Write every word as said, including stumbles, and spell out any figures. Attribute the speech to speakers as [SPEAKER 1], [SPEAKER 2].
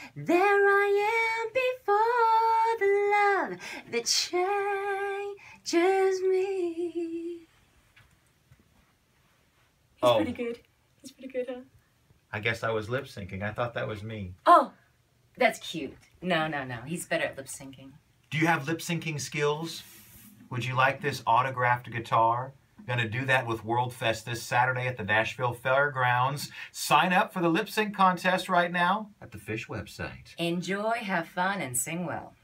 [SPEAKER 1] There I am before the love that changes me. He's
[SPEAKER 2] Oh.
[SPEAKER 1] pretty good. He's pretty good, huh?
[SPEAKER 2] I guess I was lip syncing. I thought that was me.
[SPEAKER 1] Oh, that's cute. No, no, no. He's better at lip syncing.
[SPEAKER 2] Do you have lip syncing skills? Would you like this autographed guitar? Going to do that with World Fest this Saturday at the Nashville Fairgrounds. Sign up for the lip sync contest right now at the Fish website.
[SPEAKER 1] Enjoy, have fun, and sing well.